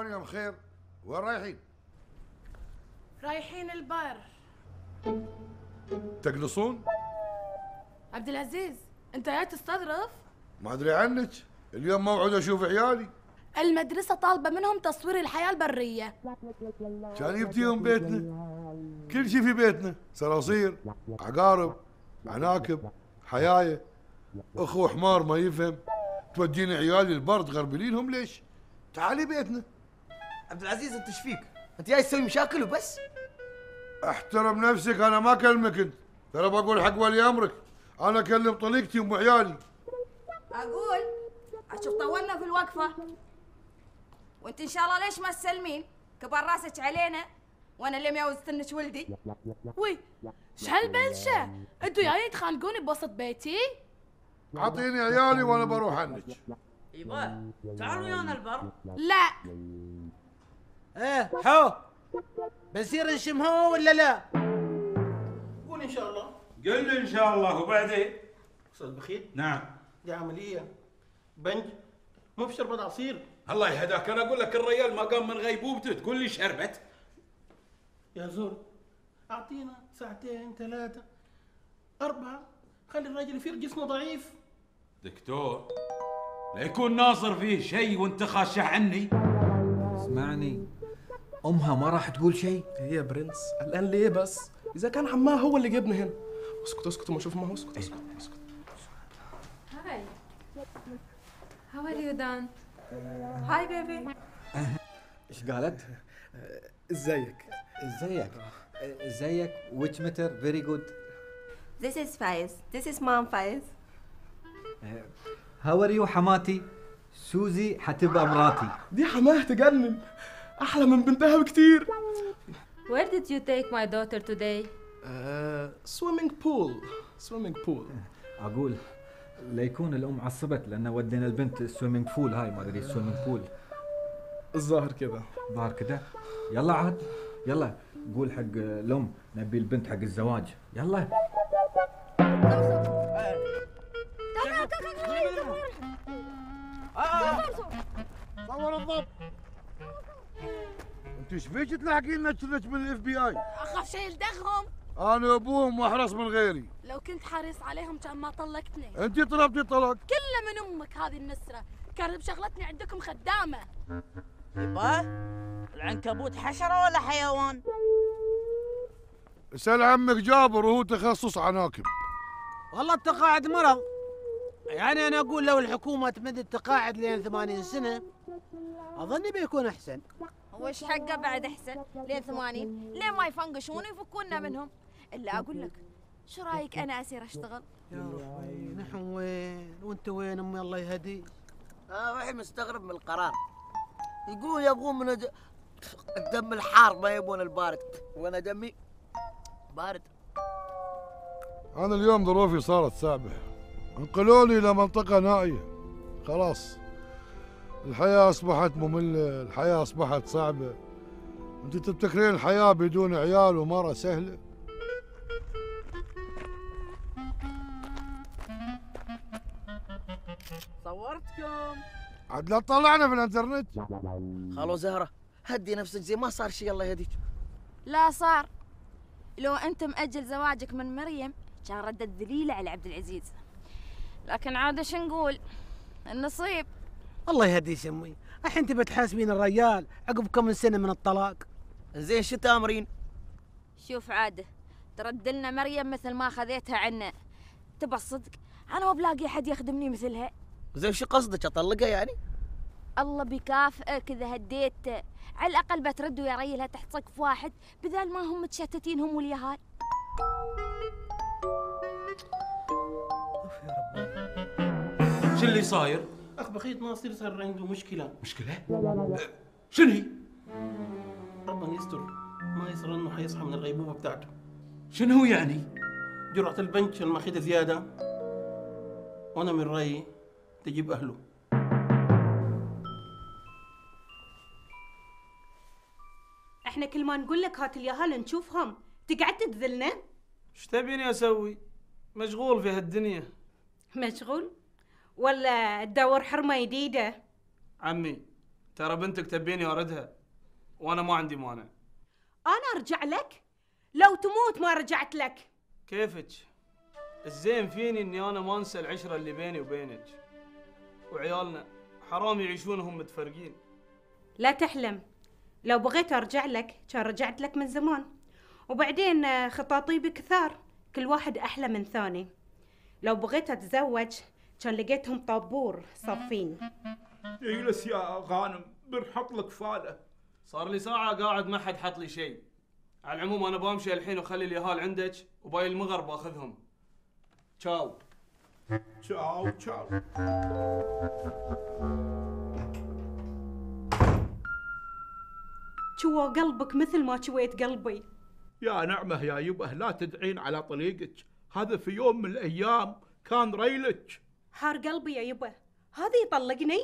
شلون يا مخير؟ وين رايحين؟ رايحين البر. تقلصون؟ عبد العزيز انت جاي تستظرف؟ ما ادري عنك، اليوم موعد اشوف عيالي. المدرسة طالبة منهم تصوير الحياة البرية. كان يبتيهم بيتنا، كل شيء في بيتنا، صراصير، عقارب، عناكب، حياية، اخو حمار ما يفهم. تودين عيالي البر تغربلينهم ليش؟ تعالي بيتنا. عبد العزيز انت ايش فيك؟ انت جاي تسوي مشاكل وبس؟ احترم نفسك، انا ما اكلمك انت، ترى بقول حق ولي امرك، انا اكلم طليقتي ام عيالي. اقول اشوف طولنا في الوقفه، وانت ان شاء الله ليش ما تسلمين؟ كبر راسك علينا وانا اللي ميوزت انك ولدي. وي ايش هالبلشة؟ انتوا جايين تخانقوني بوسط بيتي؟ اعطيني عيالي وانا بروح عنك. يبا تعالوا ويانا البر. لا. ايه حو بنصير نشمها ولا لا؟ قول ان شاء الله. قل لي ان شاء الله وبعدين. استاذ بخيل، نعم. دي عمليه بنج مو بشربة عصير. الله يهداك، انا اقول لك الرجال ما قام من غيبوبته تقول لي شربت. يا زول اعطينا ساعتين 3 4، خلي الراجل يفيق، جسمه ضعيف. دكتور لا يكون ناصر فيه شيء وانت خاشع عني. اسمعني، امها ما راح تقول شيء. هي برنس الان ليه بس؟ اذا كان عمها هو اللي جابنا هنا. اسكت اسكت وما اشوف ما اسكت اسكت اسكت. هاي How are you done? هاي بيبي. ايش قالت؟ ازيك؟ ازيك which matter very good. This is Faiz. This is mom Faiz. how are you حماتي؟ سوزي حتبقى مراتي. دي حماه تجنن، احلى من بنتها بكتير. Where did you take my daughter today? swimming pool. اقول ليكون الام عصبت لان ودينا البنت السويمنج بول. هاي ما ادري السويمنج بول الظاهر كذا. ظهر كده. يلا عاد يلا قول حق الام نبي البنت حق الزواج. يلا صور الضبط. انت ايش فيك تلحقين نشرك من الاف بي اي؟ اخاف شيء يلدغهم. انا ابوهم واحرص من غيري. لو كنت حريص عليهم كان ما طلقتني. انت طلبتي طلاق. كله من امك هذه النسرة، كانت بشغلتني عندكم خدامة. يبا العنكبوت حشرة ولا حيوان؟ اسأل عمك جابر وهو تخصص عناكب. والله التقاعد مرض، يعني انا اقول لو الحكومه تمد التقاعد لين 80 سنه اظن بيكون احسن. وش حقه بعد احسن؟ لين 80 لين ما يفنقشون ويفكونا منهم. الا اقول لك شو رايك انا اسير اشتغل؟ يا ربي نحن وين وانت وين امي الله يهديك. واحد مستغرب من القرار، يقول يبغون من الدم الحار ما يبون البارد، وانا دمي بارد. انا اليوم ظروفي صارت صعبة، انقلوني الى منطقة نائية. خلاص الحياة اصبحت مملة، الحياة اصبحت صعبة. انت تبتكرين الحياة بدون عيال ومرأة سهلة؟ صورتكم عاد لا تطلعنا في الانترنت. خلو زهرة هدي نفسك زي ما صار شيء الله يهديك. لا صار. لو انت مأجل زواجك من مريم كان ردت ذليلة على عبد العزيز، لكن عاد ايش نقول، النصيب. الله يهديك امي، الحين تبى تحاسبين الرجال عقب كم سنه من الطلاق. زين شو تامرين؟ شوف عاده ترد لنا مريم مثل ما خذيتها عنا. تبى الصدق انا ما بلاقي احد يخدمني مثلها. زين شو قصدك، اطلقها يعني؟ الله بيكافئك اذا هديته، على الاقل بترد ويا ريلها تحت سقف واحد بدل ما هم متشتتين هم واليهال. شو اللي صاير؟ اخ بخيت ناصر صار عنده مشكلة. مشكلة؟ شنو هي؟ ربنا يستر، ما يصير انه حيصحى من الغيبوبة بتاعته. شنو هو يعني؟ جرعة البنج الماخذة زيادة، وانا من رأيي تجيب اهله. احنا كل ما نقول لك هات اليهال نشوفهم تقعد تذلنا. ايش تبيني اسوي؟ مشغول في هالدنيا. مشغول ولا تدور حرمه جديده؟ عمي ترى بنتك تبيني اردها وانا ما عندي مانع. انا ارجع لك؟ لو تموت ما رجعت لك. كيفك؟ الزين فيني اني انا ما انسى العشره اللي بيني وبينك، وعيالنا حرام يعيشونهم متفرقين. لا تحلم، لو بغيت ارجع لك كان رجعت لك من زمان. وبعدين خطاطيبي كثار، كل واحد احلى من ثاني. لو بغيت اتزوج كان لقيتهم طابور صافين. اجلس يا غانم بنحط لك فاله. صار لي ساعه قاعد ما حد حط لي شيء. على العموم انا بمشي الحين وخلي اليهال عندك، وباقي المغر باخذهم. تشاو تشاو تشاو. شوى قلبك مثل ما شويت قلبي. يا نعمه يا يبه لا تدعين على طريقك، هذا في يوم من الايام كان ريلك. حار قلبي يا يبا، هذا يطلقني؟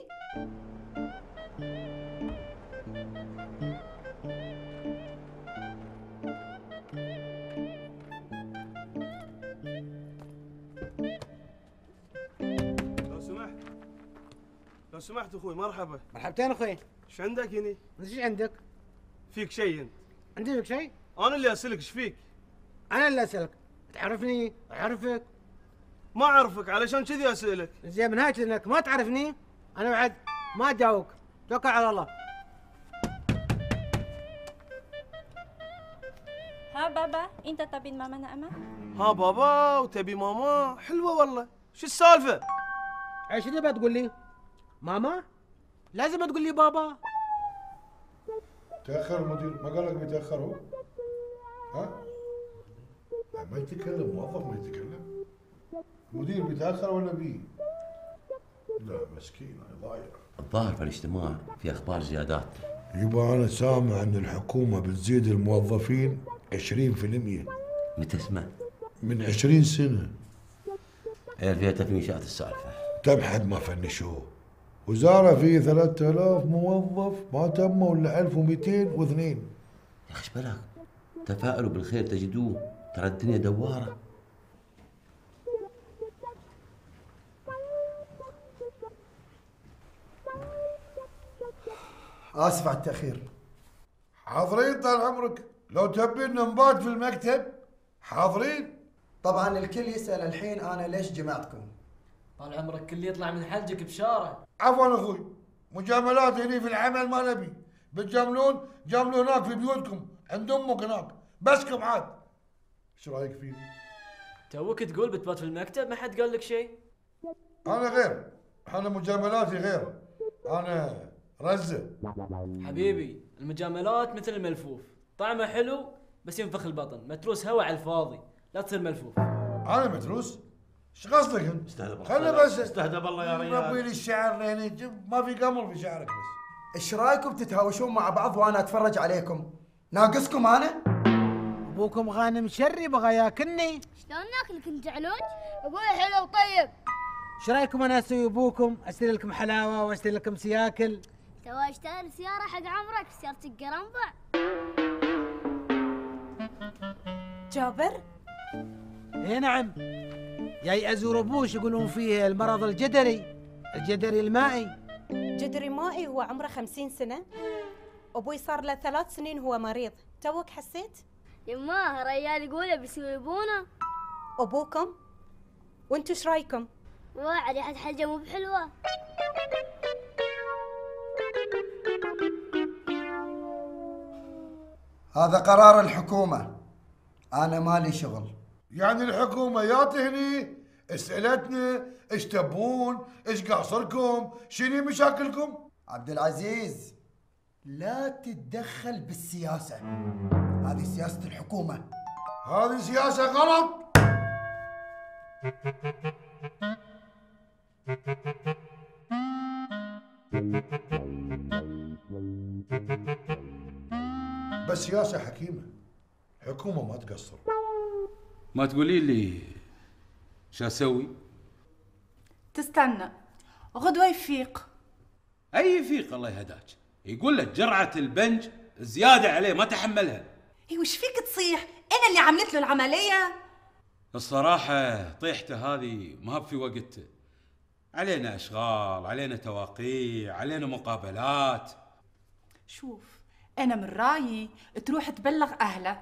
لو سمحت اخوي مرحبا. مرحبتين اخوي. ايش عندك هني؟ انت ايش عندك؟ فيك شيء انت؟ عندي فيك شيء؟ انا اللي اسالك ايش فيك؟ انا اللي اسالك. تعرفني؟ اعرفك؟ ما اعرفك علشان كذي اسالك. زين من هاي انك ما تعرفني انا بعد ما اجاوبك. توكل على الله. ها بابا، انت تبين ماما نعمة؟ ها بابا وتبي ماما؟ حلوه والله. شو السالفه؟ ايش اللي بتقول لي؟ ماما؟ لازم تقول لي بابا. تأخر المدير، ما قال لك بيتأخر هو؟ ها؟ ما يتكلم، موظف ما يتكلم. المدير بيتأخر ولا بيه؟ لا مسكين ضايع. الظاهر في الاجتماع في اخبار زيادات. يبا انا سامع ان الحكومة بتزيد الموظفين 20%. متى سمعت؟ من 20 سنة. هي فيها تفنيشات السالفة. تم حد ما فنشوه. وزارة فيه 3000 موظف ما تموا الا 1202. يا اخي بلاك، تفاءلوا بالخير تجدوه، ترى الدنيا دوارة. آسف على التأخير. حاضرين طال عمرك، لو تبين نبات في المكتب حاضرين. طبعا الكل يسأل الحين أنا ليش جمعتكم. طال عمرك كل يطلع من حلجك بشارة. عفوا اخوي، مجاملات هني في العمل ما نبي. بتجاملون جاملوا هناك في بيوتكم عند امك هناك، بسكم عاد. ايش رايك فيه؟ توك تقول بتبات في المكتب، ما حد قال لك شيء؟ انا غير، انا مجاملاتي غير، انا رزة. حبيبي المجاملات مثل الملفوف، طعمه حلو بس ينفخ البطن، متروس هوا على الفاضي، لا تصير ملفوف. انا متروس؟ ايش قصدك انت؟ استهدى خلنا بس استهدى بالله يا ريال. ربي لي الشعر لين ما في قمر في شعرك بس. ايش رايكم تتهاوشون مع بعض وانا اتفرج عليكم؟ ناقصكم انا؟ ابوكم غانم شري بغى ياكلني. شلون ناكلك انت علوج؟ ابوي حلو طيب. ايش رايكم انا اسوي ابوكم؟ اشتري لكم حلاوه واشتري لكم سياكل. تو اشتري سياره حق عمرك، سياره القرنبع. جابر؟ اي نعم، جاي ازور ابوش يقولون فيه المرض الجدري المائي. جدري مائي هو عمره 50 سنة؟ أبوي صار له 3 سنين هو مريض، توك حسيت؟ يماه ريال يقول بيسويبونا. أبوكم؟ وانتو ايش رايكم؟ واعد ريحة حاجة مو بحلوة. هذا قرار الحكومة، أنا مالي شغل. يعني الحكومة يا تهني اسألتنا ايش تبون؟ ايش قاصركم؟ شنو مشاكلكم؟ عبد العزيز لا تتدخل بالسياسة، هذه سياسة الحكومة. هذه سياسة غلط. بس سياسة حكيمة، حكومة ما تقصر. ما تقولي لي شو اسوي؟ تستنى غدوة يفيق. اي يفيق الله يهداك، يقول لك جرعة البنج زيادة عليه ما تحملها. اي وش فيك تصيح؟ انا اللي عملت له العملية. الصراحة طيحته هذه ما في وقته، علينا اشغال، علينا تواقيع، علينا مقابلات. شوف انا من رايي تروح تبلغ اهله.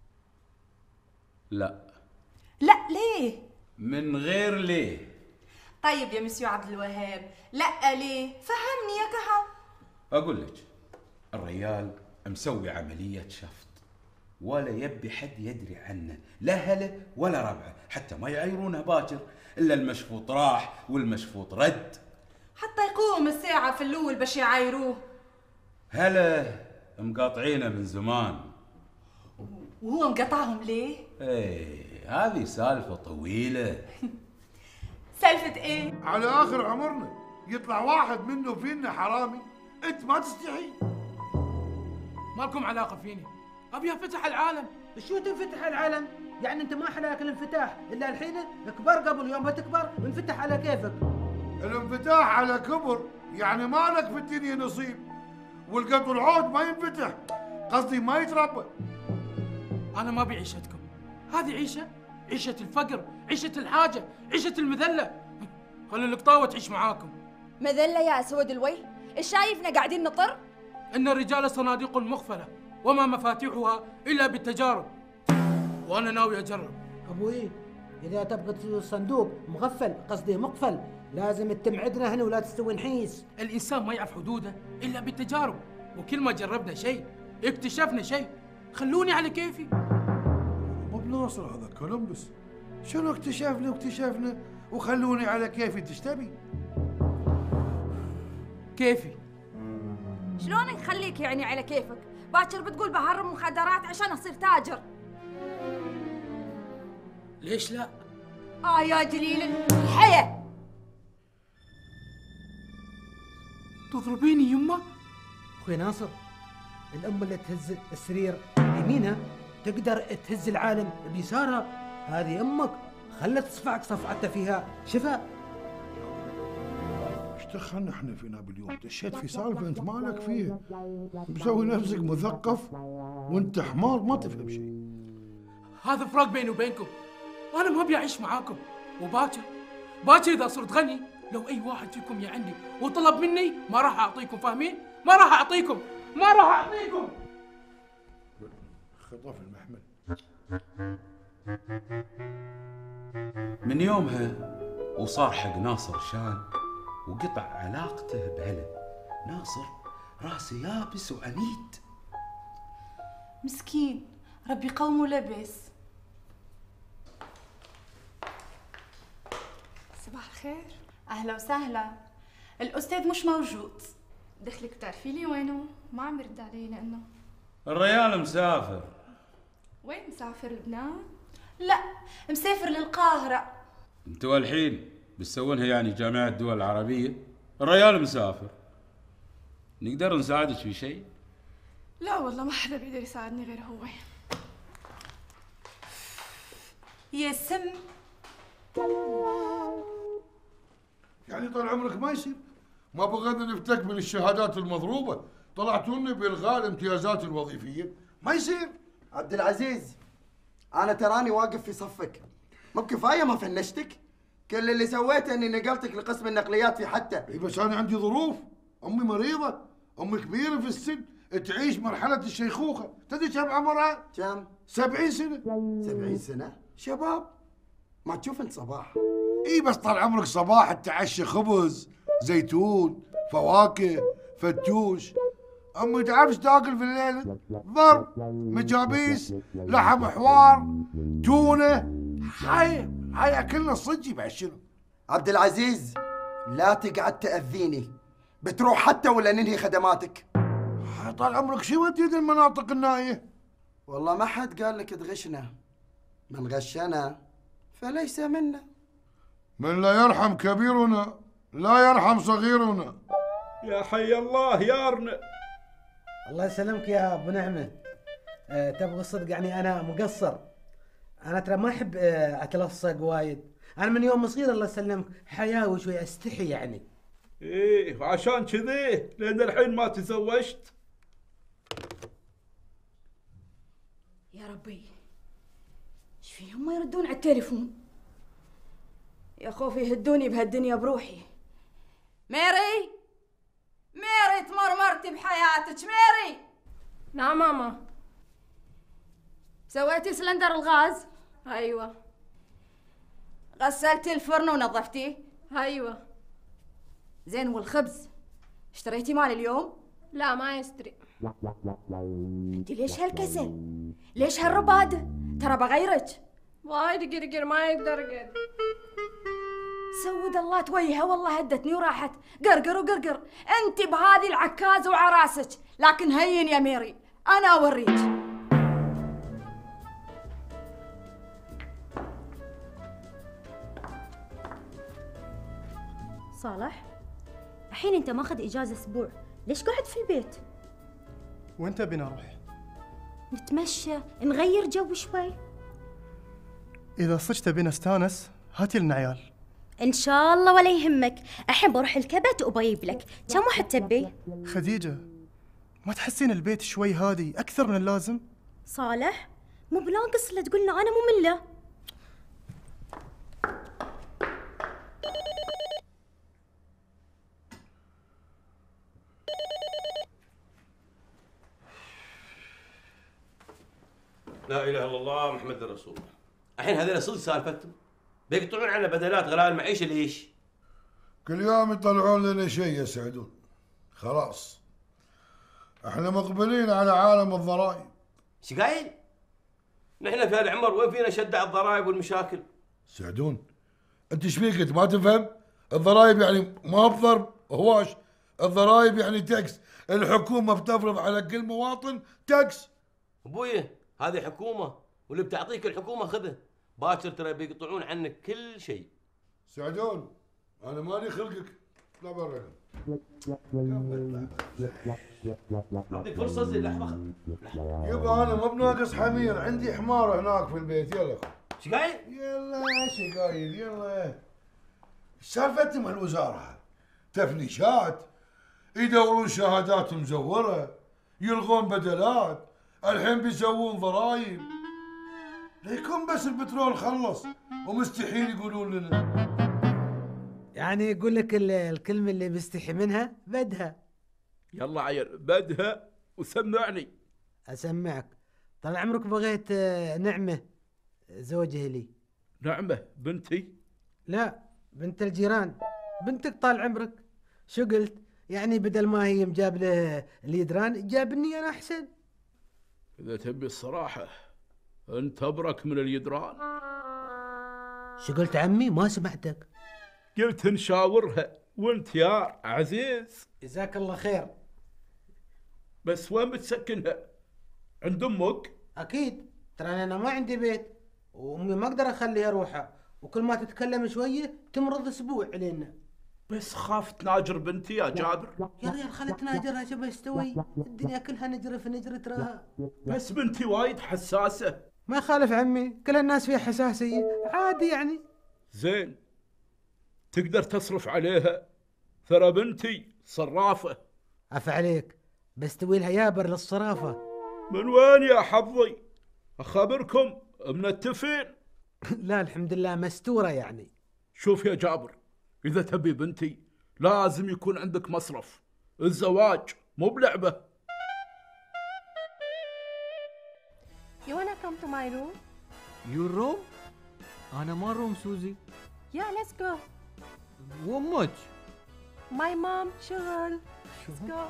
لا لا ليه؟ من غير ليه. طيب يا مسيو عبد الوهاب، لا ليه؟ فهمني يا كهو. اقول لك الريال مسوي عملية شفط ولا يبي حد يدري عنه، لا اهله ولا ربعه، حتى ما يعيرونه باكر الا المشفوط راح والمشفوط رد. حتى يقوم الساعة في الأول باش يعايروه. هلا مقاطعينه من زمان. وهو مقطعهم ليه؟ ايه هذه سالفة طويلة. سالفة ايه؟ على اخر عمرنا يطلع واحد منه فينا حرامي، انت ما تستحي؟ مالكم علاقة فيني، ابي انفتح العالم. شو تنفتح العالم؟ يعني انت ما حلاك الانفتاح الا الحين؟ كبر قبل يوم ما تكبر وانفتح على كيفك. الانفتاح على كبر يعني مالك في الدنيا نصيب، والقط العود ما ينفتح، قصدي ما يتربى. انا ما ابي عيشتكم، هذه عيشة الفقر، عيشة الحاجة، عيشة المذلة. خلوا القطاوة تعيش معاكم. مذلة يا اسود الويل، ايش شايفنا قاعدين نطر؟ ان الرجال صناديق مغفلة وما مفاتيحها الا بالتجارب، وانا ناوي اجرب. ابوي اذا تبغى الصندوق مغفل، قصدي مقفل، لازم تمعدنا هنا ولا تستوي نحيس. الانسان ما يعرف حدوده الا بالتجارب، وكل ما جربنا شيء اكتشفنا شيء. خلوني على كيفي. ابو ناصر هذا كولومبس، شنو اكتشفنا وخلوني على كيفي؟ انت ايش تبي؟ كيفي شلون نخليك يعني على كيفك؟ باكر بتقول بهرب مخدرات عشان اصير تاجر. ليش لا؟ يا جليل الحياة. تضربيني يمه؟ اخوي ناصر، الام اللي تهز السرير بيمينها تقدر تهز العالم بيسارها. هذه امك خلت تصفعك صفعتها فيها شفاء. ايش دخلنا احنا في نابليون؟ دشيت في سالفه انت مالك فيها، مسوي نفسك مثقف وانت حمار ما تفهم شيء. هذا فراق بيني وبينكم، انا ما ابي اعيش معاكم. وباكر اذا صرت غني، لو اي واحد فيكم يا عندي وطلب مني ما راح اعطيكم، فاهمين؟ ما راح اعطيكم. خطف المحمل. من يومها وصار حق ناصر شان وقطع علاقته بهلا. ناصر راسه يابس وعنيد. مسكين، ربي قومه لبس. صباح الخير. اهلا وسهلا. الاستاذ مش موجود. دخلك بتعرفي لي وينه؟ ما عم يرد علي لانه الريال مسافر. وين مسافر؟ لبنان؟ لا، مسافر للقاهرة. انتوا الحين بتسوونها يعني جامعة الدول العربية؟ الريال مسافر. نقدر نساعدك في شيء؟ لا والله ما حدا بيقدر يساعدني غير هو. يا سم. يعني طال عمرك ما يصير؟ ما بغينا نفتك من الشهادات المضروبه، طلعتونا بالغاء الامتيازات الوظيفيه، ما يصير. عبد العزيز، انا تراني واقف في صفك، مو بكفايه ما فنشتك؟ كل اللي سويته اني نقلتك لقسم النقليات في حتى. اي بس انا عندي ظروف، امي مريضه، امي كبيره في السن، تعيش مرحله الشيخوخه، تدري كم عمرها؟ كم؟ 70 سنه. 70 سنه؟ شباب، ما تشوف انت صباح؟ اي بس طال عمرك صباح تعشى خبز، زيتون، فواكه، فتوش. امي تعرفش تاكل في الليل؟ ضرب، مجابيس، لحم حوار، تونه، هاي اكلنا الصجي بعد شنو؟ عبد العزيز، لا تقعد تأذيني، بتروح حتى ولا ننهي خدماتك. طال عمرك شو وديت المناطق النائيه؟ والله ما حد قال لك تغشنا، من غشنا فليس منا. من لا يرحم كبيرنا لا يرحم صغيرنا. يا حي الله يارنا. الله يسلمك يا ابو نعمه. تبغى الصدق يعني انا مقصر، انا ترى ما احب اتلصق وايد. انا من يوم صغير الله يسلمك حياوي شوي، استحي يعني. ايه وعشان كذي لين الحين ما تزوجت. يا ربي ايش فيهم ما يردون على التليفون؟ يا خوفي يهدوني بهالدنيا بروحي. ميري ميري تمرمرتي بحياتك ميري. نعم ماما. سويتي سلندر الغاز؟ ايوه. غسلتي الفرن ونظفتيه؟ ايوه. زين والخبز اشتريتي مال اليوم؟ لا ما يشتري. انت ليش هالكسل؟ ليش هالرباده؟ ترى بغيرك. وايد قرقر ما يقدر يقعد. سود الله تويها والله هدتني وراحت قرقر وقرقر. انت بهذه العكازه وعراسك، لكن هين يا ميري انا اوريك. صالح، الحين انت ماخذ اجازه اسبوع، ليش قاعد في البيت؟ وين تبينا نروح؟ نتمشى، نغير جو شوي. اذا صدق تبينا نستانس هاتي لنا عيال. ان شاء الله ولا يهمك، الحين بروح الكبت وبجيب لك. كم واحد تبي؟ خديجه، ما تحسين البيت شوي هادي اكثر من اللازم؟ صالح، مو بناقص لا تقولنا انا ممله. لا اله الا الله محمد رسول الله. الحين هذول صدق سالفتهم؟ بيقطعون عنا بدلات غلاء المعيشه ليش؟ كل يوم يطلعون لنا شيء يا سعدون. خلاص احنا مقبلين على عالم الضرائب. ايش قايل؟ نحن في هالعمر وين فينا شدع الضرائب والمشاكل؟ سعدون انت ايش فيك؟ انت ما تفهم؟ الضرائب يعني ما بضرب هواش، الضرائب يعني تاكس، الحكومه بتفرض على كل مواطن تاكس. ابوي هذه حكومه واللي بتعطيك الحكومه خذه، باكر ترى بيقطعون عنك كل شيء. سعدون انا مالي خلقك، لا برا. اعطيك فرصه زين. لحظه يبا انا مو بناقص حمير، عندي حمار هناك في البيت. يلا ايش قايل؟ يلا ايش قايل؟ يلا سالفتهم الوزاره تفنيشات، يدورون شهادات مزوره، يلغون بدلات، الحين بيسوون ضرايب. ليكون بس البترول خلص ومستحيل يقولون لنا. يعني يقول لك الكلمة اللي بيستحي منها بدها. يلا عيل بدها وسمعني. أسمعك. طال عمرك بغيت نعمة زوجها لي. نعمة بنتي؟ لا بنت الجيران، بنتك طال عمرك. شو قلت؟ يعني بدل ما هي مجاب له اليدران جابني أنا أحسن. إذا تبي الصراحة أنت أبرك من اليدران. شو قلت عمي؟ ما سمعتك. قلت نشاورها وانت يا عزيز. جزاك الله خير. بس وين بتسكنها؟ عند امك؟ اكيد، ترى انا ما عندي بيت وامي ما اقدر اخليها روحها، وكل ما تتكلم شويه تمرض اسبوع علينا. بس خاف تناجر بنتي يا جابر. يا ريال خلت تناجرها شو بستوي؟ الدنيا كلها نجري في نجري تراها. بس بنتي وايد حساسه. ما يخالف عمي، كل الناس فيها حساسيه، عادي يعني. زين تقدر تصرف عليها، ترى بنتي صرافه. عفا عليك، بس توي لها يابر للصرافه. من وين يا حظي؟ اخبركم منتفين. لا الحمد لله مستوره يعني. شوف يا جابر، اذا تبي بنتي لازم يكون عندك مصرف، الزواج مو بلعبه. You wanna come to my room? Your room? أنا ما روم سوزي. Yeah, let's go. وأمك؟ My mom شغل. Let's go.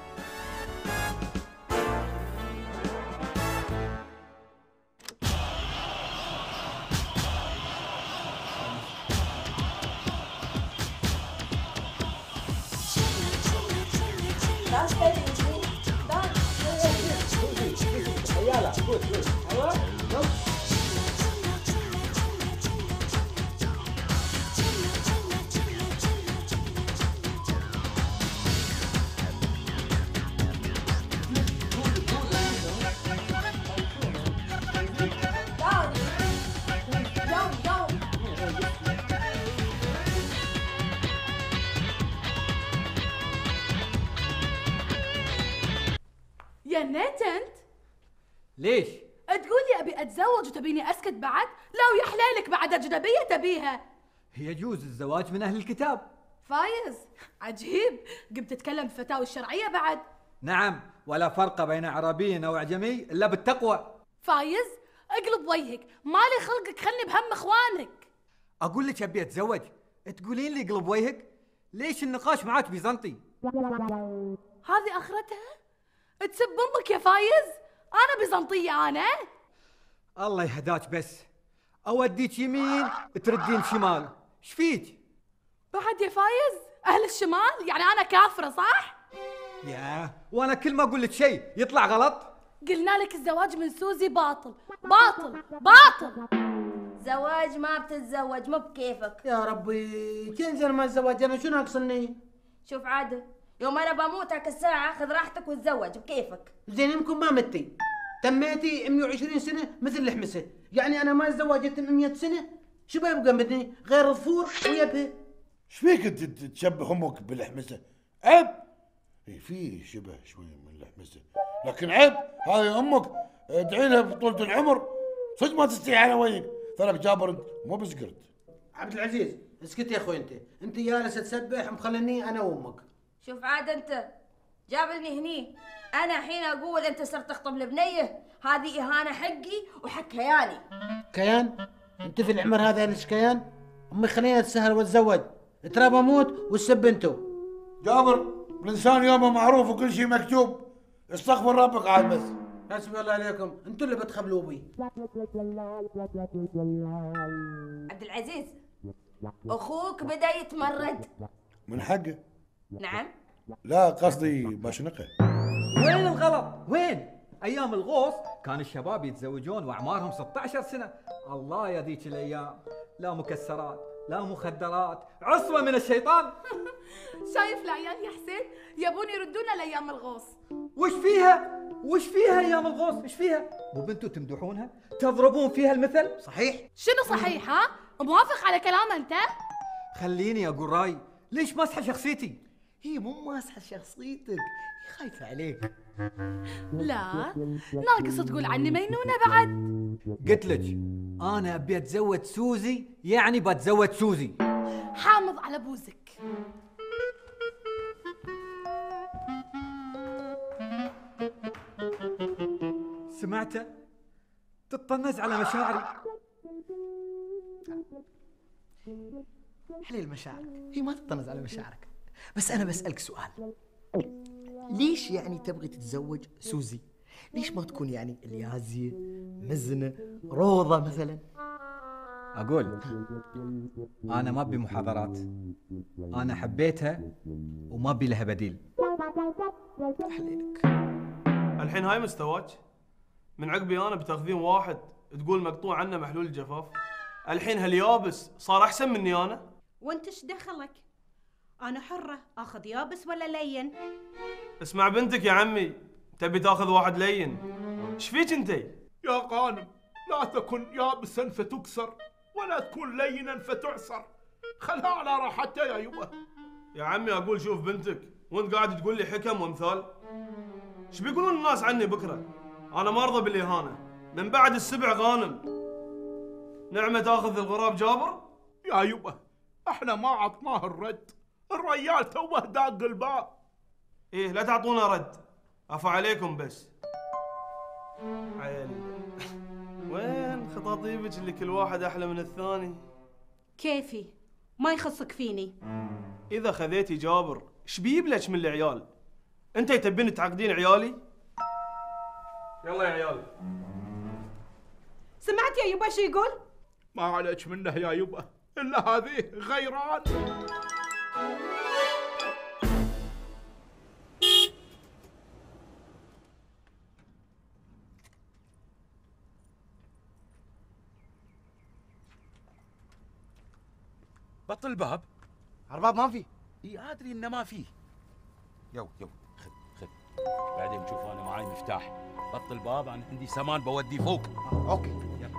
Dance baby with me. Dance. يلا good good. أيوة. يا نيت انت ليش؟ تقولي ابي اتزوج وتبيني اسكت بعد؟ لو يحلى لك بعد اجنبيه تبيها. يجوز الزواج من أهل الكتاب. فايز عجيب، قمت تتكلم بفتاوى الشرعية بعد. نعم، ولا فرق بين عربي أو أعجمي إلا بالتقوى. فايز اقلب وجهك، مالي خلقك، خلني بهم اخوانك. أقول لك أبي أتزوج، تقولين لي قلب وجهك؟ ليش النقاش معاك بيزنطي؟ هذه اخرتها؟ تسب امك يا فايز؟ انا بيزنطية انا؟ الله يهداك، بس أوديك يمين تردين شمال، ايش فيك؟ بعد يا فايز اهل الشمال يعني انا كافرة صح؟ يا وانا كل ما اقول لك شيء يطلع غلط. قلنا لك الزواج من سوزي باطل باطل باطل. زواج ما بتتزوج، مو بكيفك. يا ربي تنزل ما الزواج، انا شو ناقصني؟ شوف عادل، يوم انا بموت هاك الساعة خذ راحتك وتزوج بكيفك. زين يمكن ما متي، تميتي 120 سنة مثل الحمسة، يعني انا ما تزوجت 100 سنة، شو بيبقى مني غير الظفور ويبه؟ ايش فيك انت تشبه امك بالحمسه؟ عيب. في شبه شوي من الحمسه، لكن عيب. هذه امك ادعي لها بطولة العمر، صدق ما تستحي على وجهك. ترى بجابر انت مو بسقرت. عبد العزيز اسكت يا اخوي، انت جالس تسبح مخليني انا وامك. شوف عاد انت جابلني هني، انا حين اقول انت صرت تخطب البنيه، هذه اهانه حقي وحق كياني. كيان؟ انت في العمر هذا ليش كيان؟ امي خلينا نتسهل واتزوج، ترى بموت والسب انتو. جابر الانسان يومه معروف وكل شيء مكتوب، استغفر ربك عاد بس. حسبي الله عليكم، انتوا اللي بتخبلوا بي. عبد العزيز اخوك بدا يتمرد. من حقه. نعم. لا قصدي بشنقه. وين الغلط؟ وين؟ ايام الغوص كان الشباب يتزوجون واعمارهم 16 سنه، الله يا ذيك الايام، لا مكسرات لا مخدرات، عصوه من الشيطان. شايف العيال يا حسين يبون يردونا لايام الغوص. وش فيها؟ وش فيها ايام الغوص؟ ايش فيها؟ مو بنتوا تمدحونها؟ تضربون فيها المثل؟ صحيح؟ شنو صحيح ها؟ موافق على كلام انت؟ خليني اقول رايي، ليش ماسحه شخصيتي؟ هي مو ماسحه شخصيتك، هي خايفه عليك. لا ناقص تقول عني مينونه بعد. قلت لك انا ابي اتزوج سوزي، يعني بتزوج سوزي. حامض على بوزك. سمعته؟ تطنز على مشاعري. حليل مشاعرك، هي ما تطنز على مشاعرك، بس أنا بسألك سؤال، ليش يعني تبغي تتزوج سوزي؟ ليش ما تكون يعني اليازية، مزنة، روضة مثلا؟ أقول أنا ما أبي محاضرات، أنا حبيتها وما أبي لها بديل. حليلك. الحين هاي مستواك؟ من عقبي أنا بتاخذين واحد تقول مقطوع عنه محلول الجفاف؟ الحين هاليابس صار أحسن مني أنا؟ وانت ايش دخلك؟ انا حرة اخذ يابس ولا لين. اسمع بنتك يا عمي، تبي تاخذ واحد لين، ايش فيك انتي؟ يا غانم لا تكن يابسا فتكسر ولا تكون لينا فتعسر، خلها على راحتها يا يبا. يا عمي اقول شوف بنتك وانت قاعد تقول لي حكم وامثال، ايش بيقولون الناس عني بكره؟ انا ما ارضى بالاهانه، من بعد السبع غانم. نعمه تاخذ الغراب جابر؟ يا يبا احنا ما عطناه الرد، الريال توه داق الباب. ايه لا تعطونا رد، عفا عليكم بس. عيالي وين خطاطيبك اللي كل واحد احلى من الثاني؟ كيفي؟ ما يخصك فيني. اذا خذيتي جابر ايش بيبلش من العيال؟ انت تبين تعقدين عيالي؟ يلا يا عيال. سمعت يا يبا شو يقول؟ ما عليك منه يا يبا، الا هذه غيران. بطل الباب. الباب ما في. اي ادري انه ما فيه. يو خذ بعدين تشوف انا معاي مفتاح. بطل الباب، انا عندي سمان بوديه فوق. اوكي يلا.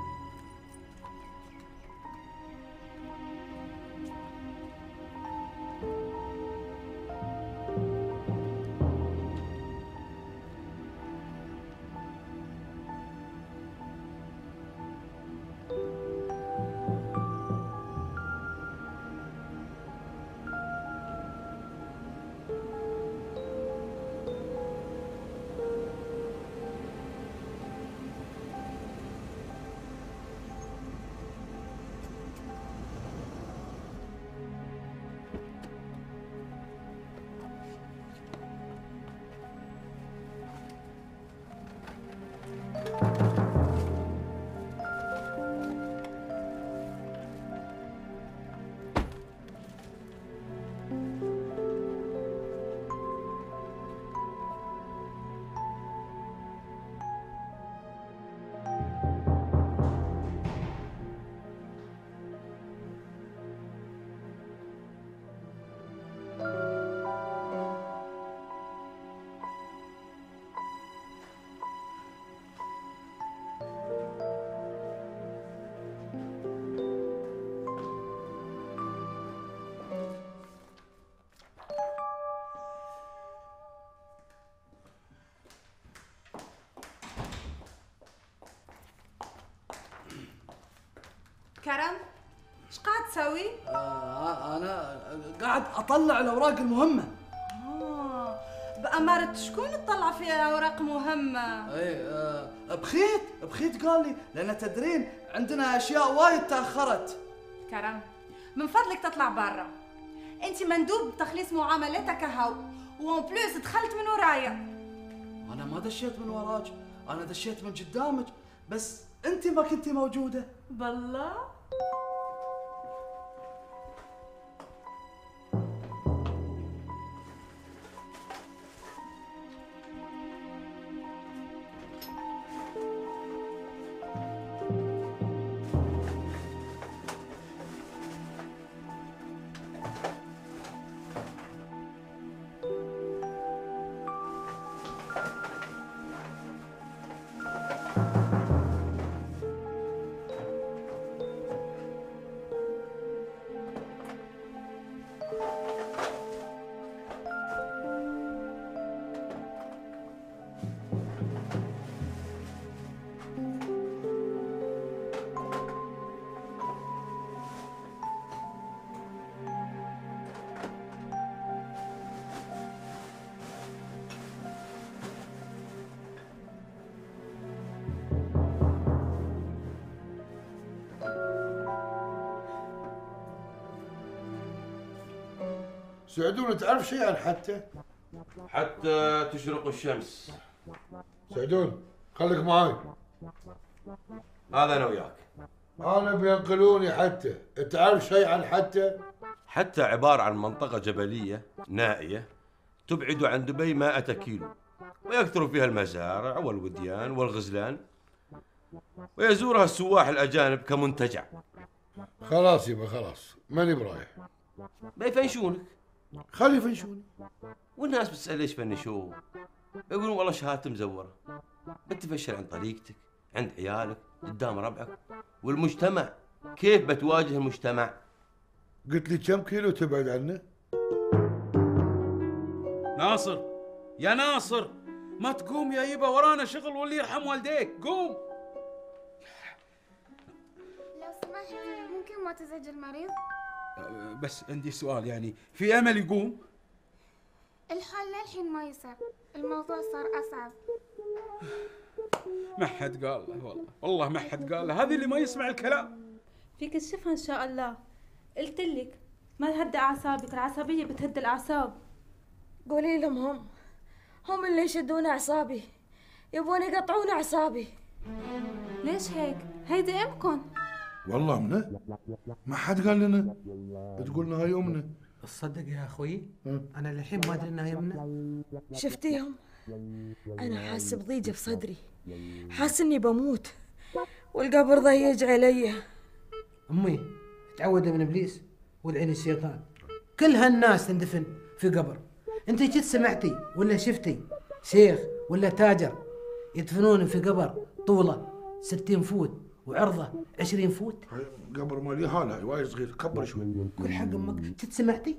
كرم، ايش قاعد تسوي؟ انا قاعد اطلع الاوراق المهمه. بأمارة شكون تطلع فيها اوراق مهمه؟ اي بخيت قال لي، لان تدرين عندنا اشياء وايد تاخرت. كرم، من فضلك تطلع برا، انت مندوب بتخليص معاملتك هاو، وان بلوس دخلت من ورايا. انا ما دشيت من وراك، انا دشيت من قدامك، بس انت ما كنتي موجوده. بالله؟ سعدون تعرف شيء عن حتى تشرق الشمس. سعدون خليك معاي. هذا انا وياك. انا بينقلوني حتى، تعرف شيء عن حتى عبارة عن منطقة جبلية نائية تبعد عن دبي 100 كيلو، ويكثر فيها المزارع والوديان والغزلان، ويزورها السواح الأجانب كمنتجع. خلاص يبا خلاص، ماني برايح. بيفنشونك. خلي يفنشوني. والناس بتسأل ليش فنشوه؟ يقولون والله شهادته مزورة. بتفشل عن طريقتك، عند عيالك، قدام ربعك، والمجتمع. كيف بتواجه المجتمع؟ قلت لي كم كيلو تبعد عنه؟ ناصر، يا ناصر، ما تقوم يا يبا، ورانا شغل واللي يرحم والديك. قوم. لو سمحت ممكن ما تزعج المريض؟ بس عندي سؤال، يعني في امل يقوم؟ الحال للحين ما يصير، الموضوع صار اصعب. ما حد قال له، والله ما حد قال له، هذه اللي ما يسمع الكلام. فيك تشوفها ان شاء الله. قلت لك ما تهدي اعصابك، العصبيه بتهد الاعصاب. قولي لهم هم اللي يشدون اعصابي، يبون يقطعون اعصابي. ليش هيك؟ هيدي امكم. والله منه ما حد قال لنا، تقولنا هاي امنا. تصدق يا اخوي انا للحين ما ادري انها يمنا. شفتيهم؟ انا حاسه بضيجه في صدري، حاسه اني بموت والقبر ضيج علي. امي تعودة من ابليس والعين الشيطان، كل هالناس تندفن في قبر. انت كنت سمعتي ولا شفتي شيخ ولا تاجر يدفنون في قبر طوله 60 فوت وعرضه 20 فوت؟ قبر مالي هاله وايد صغير، كبر شوي. كل حق امك. كنت سمعتي؟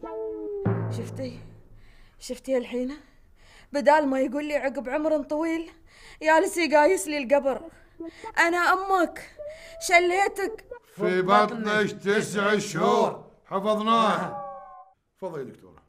شفتي الحين بدال ما يقول لي عقب عمر طويل جالس يقايس لي القبر. انا امك شليتك في بطنك 9 شهور، حفظناها. تفضلي دكتوره.